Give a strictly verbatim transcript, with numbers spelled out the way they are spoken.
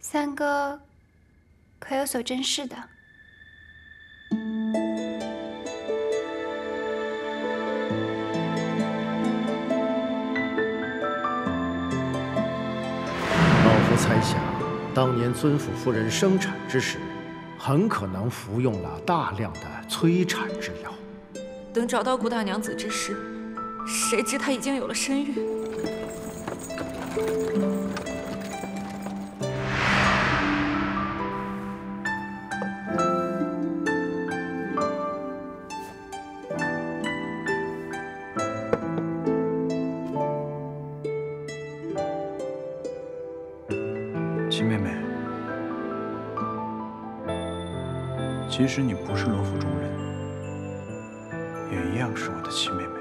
三哥可有所珍视的？ 老夫猜想，当年尊府夫人生产之时，很可能服用了大量的催产之药。 等找到顾大娘子之时，谁知她已经有了身孕。 齐妹妹，即使你不是罗府中人，也一样是我的齐妹妹。